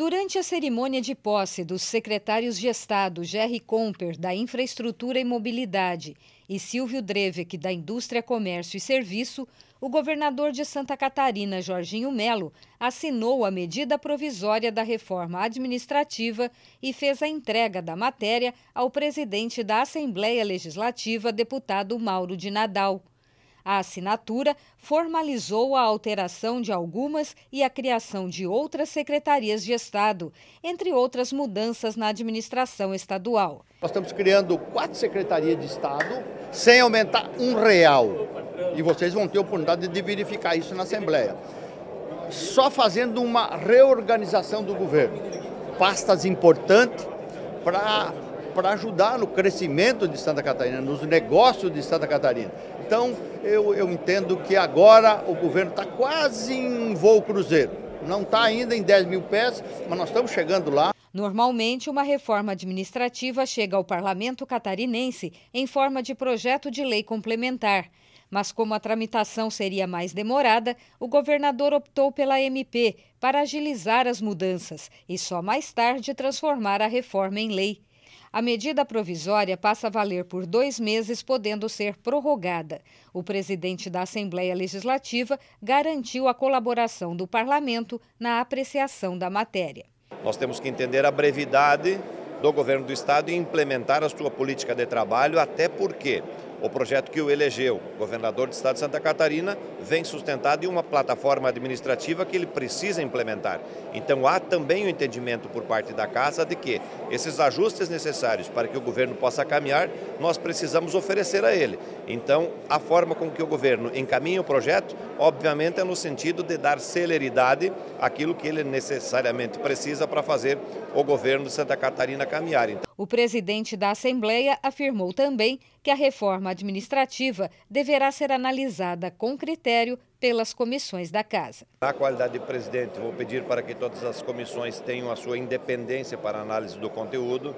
Durante a cerimônia de posse dos secretários de Estado Gerry Comper, da Infraestrutura e Mobilidade, e Silvio Drevec, da Indústria, Comércio e Serviço, o governador de Santa Catarina, Jorginho Melo, assinou a medida provisória da reforma administrativa e fez a entrega da matéria ao presidente da Assembleia Legislativa, deputado Mauro de Nadal. A assinatura formalizou a alteração de algumas e a criação de outras secretarias de Estado, entre outras mudanças na administração estadual. Nós estamos criando 4 secretarias de Estado sem aumentar R$1. E vocês vão ter a oportunidade de verificar isso na Assembleia. Só fazendo uma reorganização do governo. Pastas importantes para ajudar no crescimento de Santa Catarina, nos negócios de Santa Catarina. Então, eu entendo que agora o governo está quase em voo cruzeiro. Não está ainda em 10 mil pés, mas nós estamos chegando lá. Normalmente, uma reforma administrativa chega ao parlamento catarinense em forma de projeto de lei complementar. Mas como a tramitação seria mais demorada, o governador optou pela MP para agilizar as mudanças e só mais tarde transformar a reforma em lei. A medida provisória passa a valer por 2 meses, podendo ser prorrogada. O presidente da Assembleia Legislativa garantiu a colaboração do parlamento na apreciação da matéria. Nós temos que entender a brevidade do governo do Estado e implementar a sua política de trabalho, até porque o projeto que o elegeu, governador do Estado de Santa Catarina, vem sustentado em uma plataforma administrativa que ele precisa implementar. Então há também o entendimento por parte da Casa de que esses ajustes necessários para que o governo possa caminhar, nós precisamos oferecer a ele. Então a forma com que o governo encaminha o projeto, obviamente é no sentido de dar celeridade àquilo que ele necessariamente precisa para fazer o governo de Santa Catarina caminhar. O presidente da Assembleia afirmou também que a reforma administrativa deverá ser analisada com critério pelas comissões da Casa. Na qualidade de presidente, vou pedir para que todas as comissões tenham a sua independência para análise do conteúdo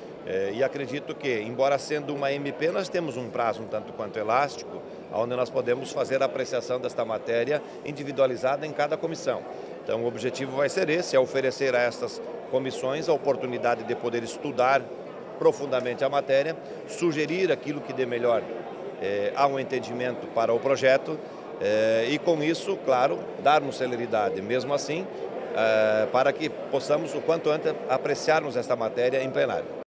e acredito que, embora sendo uma MP, nós temos um prazo um tanto quanto elástico, onde nós podemos fazer a apreciação desta matéria individualizada em cada comissão. Então o objetivo vai ser esse, é oferecer a essas comissões a oportunidade de poder estudar profundamente a matéria, sugerir aquilo que dê melhor a um entendimento para o projeto e com isso, claro, darmos celeridade, mesmo assim, para que possamos o quanto antes apreciarmos esta matéria em plenário.